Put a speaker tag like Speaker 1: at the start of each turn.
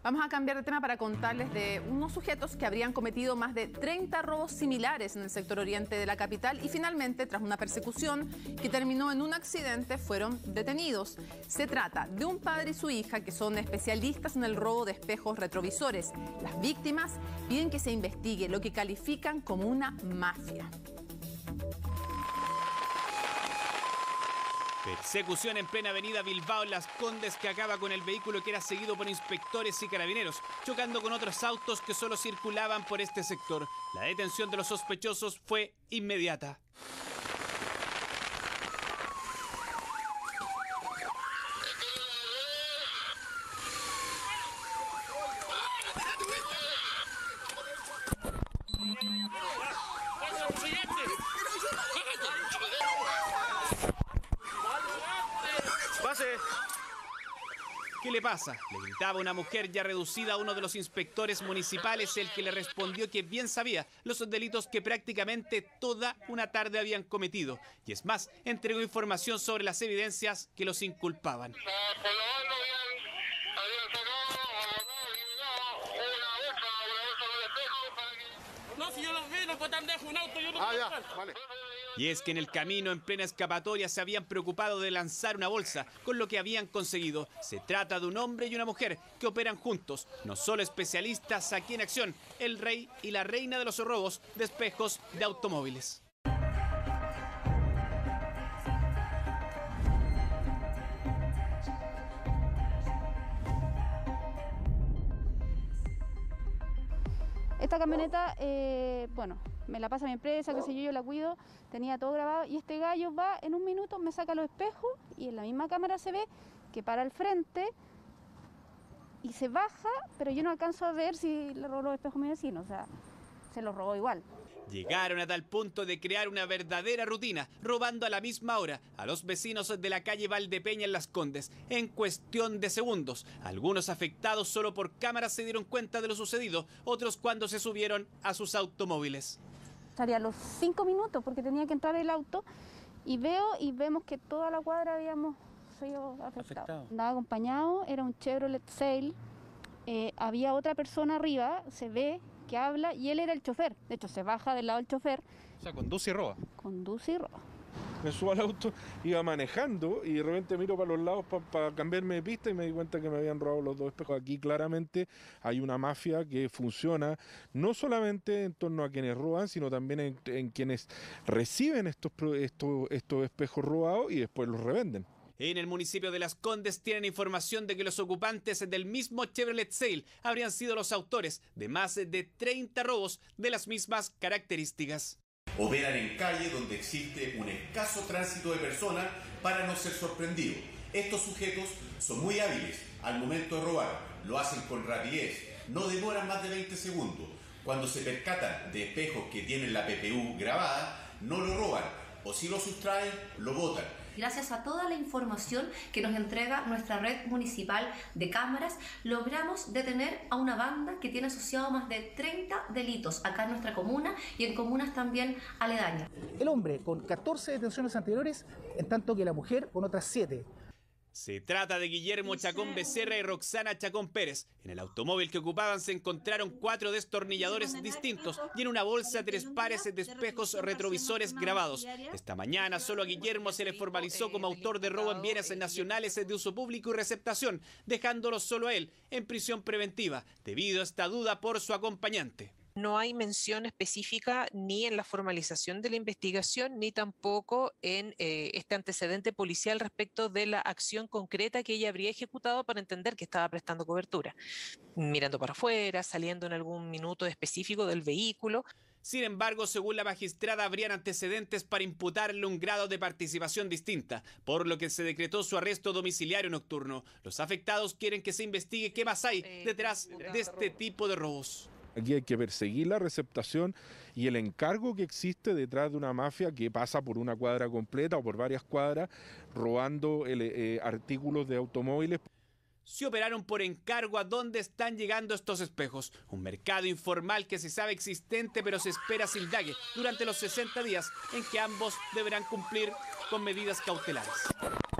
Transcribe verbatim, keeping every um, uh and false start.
Speaker 1: Vamos a cambiar de tema para contarles de unos sujetos que habrían cometido más de treinta robos similares en el sector oriente de la capital y finalmente, tras una persecución que terminó en un accidente, fueron detenidos. Se trata de un padre y su hija que son especialistas en el robo de espejos retrovisores. Las víctimas piden que se investigue lo que califican como una mafia.
Speaker 2: Persecución en plena avenida Bilbao en Las Condes que acaba con el vehículo que era seguido por inspectores y carabineros, chocando con otros autos que solo circulaban por este sector. La detención de los sospechosos fue inmediata. ¿Qué le pasa?, le gritaba una mujer ya reducida a uno de los inspectores municipales, el que le respondió que bien sabía los delitos que prácticamente toda una tarde habían cometido. Y es más, entregó información sobre las evidencias que los inculpaban.
Speaker 3: No, si yo los vi, no fue tan dejo un auto, yo no.
Speaker 4: Ah, ya, vale.
Speaker 2: Y es que en el camino, en plena escapatoria, se habían preocupado de lanzar una bolsa con lo que habían conseguido. Se trata de un hombre y una mujer que operan juntos, no solo especialistas aquí en acción, el rey y la reina de los robos de espejos de automóviles.
Speaker 5: Esta camioneta, eh, bueno, me la pasa mi empresa, qué sé yo, yo la cuido, tenía todo grabado y este gallo va en un minuto, me saca los espejos y en la misma cámara se ve que para al frente y se baja, pero yo no alcanzo a ver si le robó los espejos a mi vecino, o sea, se los robó igual.
Speaker 2: Llegaron a tal punto de crear una verdadera rutina, robando a la misma hora a los vecinos de la calle Valdepeña en Las Condes, en cuestión de segundos. Algunos afectados solo por cámaras se dieron cuenta de lo sucedido, otros cuando se subieron a sus automóviles.
Speaker 5: Salía a los cinco minutos porque tenía que entrar el auto y veo y vemos que toda la cuadra habíamos sido afectados. Afectado. Andaba acompañado, era un Chevrolet Sail, eh, había otra persona arriba, se ve que habla y él era el chofer. De hecho, se baja del lado del chofer.
Speaker 4: O sea, conduce y roba.
Speaker 5: Conduce y roba.
Speaker 6: Me subo al auto, iba manejando y de repente miro para los lados para pa cambiarme de pista y me di cuenta que me habían robado los dos espejos. Aquí claramente hay una mafia que funciona no solamente en torno a quienes roban, sino también en, en quienes reciben estos, estos, estos espejos robados y después los revenden.
Speaker 2: En el municipio de Las Condes tienen información de que los ocupantes del mismo Chevrolet Sail habrían sido los autores de más de treinta robos de las mismas características.
Speaker 7: Operan en calle donde existe un escaso tránsito de personas para no ser sorprendidos. Estos sujetos son muy hábiles al momento de robar, lo hacen con rapidez, no demoran más de veinte segundos. Cuando se percatan de espejos que tienen la P P U grabada, no lo roban, o si lo sustraen, lo botan.
Speaker 8: Gracias a toda la información que nos entrega nuestra red municipal de cámaras, logramos detener a una banda que tiene asociado más de treinta delitos acá en nuestra comuna y en comunas también aledañas.
Speaker 9: El hombre con catorce detenciones anteriores, en tanto que la mujer con otras siete.
Speaker 2: Se trata de Guillermo Chacón Becerra y Roxana Chacón Pérez. En el automóvil que ocupaban se encontraron cuatro destornilladores distintos y en una bolsa tres pares de espejos retrovisores grabados. Esta mañana solo a Guillermo se le formalizó como autor de robo en bienes nacionales de uso público y receptación, dejándolo solo a él en prisión preventiva, debido a esta duda por su acompañante.
Speaker 10: No hay mención específica ni en la formalización de la investigación, ni tampoco en eh, este antecedente policial respecto de la acción concreta que ella habría ejecutado para entender que estaba prestando cobertura. Mirando para afuera, saliendo en algún minuto específico del vehículo.
Speaker 2: Sin embargo, según la magistrada, habrían antecedentes para imputarle un grado de participación distinta, por lo que se decretó su arresto domiciliario nocturno. Los afectados quieren que se investigue qué más hay detrás de este tipo de robos.
Speaker 6: Aquí hay que perseguir la receptación y el encargo que existe detrás de una mafia que pasa por una cuadra completa o por varias cuadras robando el, eh, artículos de automóviles.
Speaker 2: Se operaron por encargo a dónde están llegando estos espejos. Un mercado informal que se sabe existente, pero se espera se indague durante los sesenta días en que ambos deberán cumplir con medidas cautelares.